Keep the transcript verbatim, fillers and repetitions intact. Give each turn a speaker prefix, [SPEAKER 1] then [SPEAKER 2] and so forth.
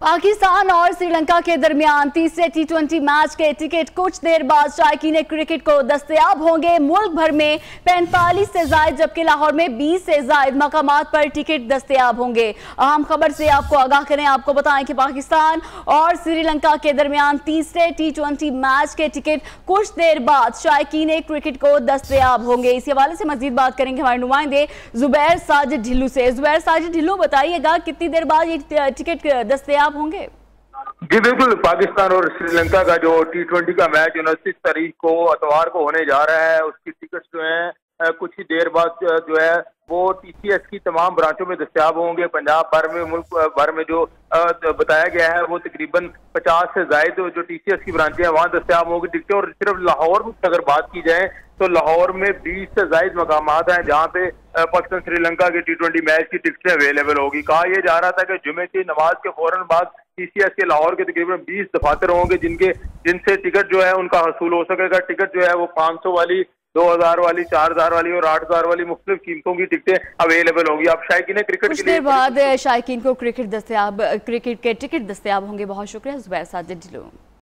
[SPEAKER 1] पाकिस्तान और श्रीलंका के दरमियान तीसरे टी ट्वेंटी मैच के टिकट कुछ देर बाद शायकीन क्रिकेट को दस्तयाब होंगे। मुल्क भर में पैंतालीस से जायद जबकि लाहौर में बीस से जायद मकामात पर टिकट दस्तयाब होंगे। अहम खबर से आपको आगाह करें, आपको बताएं कि पाकिस्तान और श्रीलंका के दरमियान तीसरे टी ट्वेंटी मैच के टिकट कुछ देर बाद शायकीन क्रिकेट को दस्तयाब होंगे। इस हवाले से मजीद बात करेंगे हमारे नुमाइंदे जुबैर साजिद ढिल्लू से। जुबैर साजिद ढिल्लू, बताइएगा कितनी देर बाद ये टिकट दस्तयाब होंगे?
[SPEAKER 2] जी बिल्कुल, पाकिस्तान और श्रीलंका का जो टी ट्वेंटी का मैच उनतीस तारीख को इतवार को होने जा रहा है, उसकी टिकट जो है कुछ ही देर बाद जो है वो टीसीएस की तमाम ब्रांचों में दस्तयाब होंगे। पंजाब भर में, मुल्क भर में जो बताया गया है वो तकरीबन पचास से जायद जो टीसीएस की ब्रांचें हैं वहाँ दस्तयाब होंगी टिकटें। और सिर्फ लाहौर में अगर बात की जाए तो लाहौर में बीस से जायद मकामात हैं जहाँ पे पाकिस्तान श्रीलंका के टी ट्वेंटी मैच की टिकटें अवेलेबल होगी। कहा यह जा रहा था कि जुमे की नमाज के फौरन बाद टीसीएस के लाहौर के तकरीबन बीस दफातर होंगे जिनके जिनसे टिकट जो है उनका हसूल हो सकेगा। टिकट जो है वो पाँच सौ वाली, दो हजार वाली, चार हजार वाली और आठ हजार वाली मुख्तलिफ कीमतों की टिकटें अवेलेबल होंगी। अब शायकीन क्रिकेट
[SPEAKER 1] कुछ
[SPEAKER 2] के लिए
[SPEAKER 1] देर बाद शायकीन को क्रिकेट दस्तयाब क्रिकेट के टिकट दस्तयाब होंगे। बहुत शुक्रिया जुबैर साजिद ढिल्लों।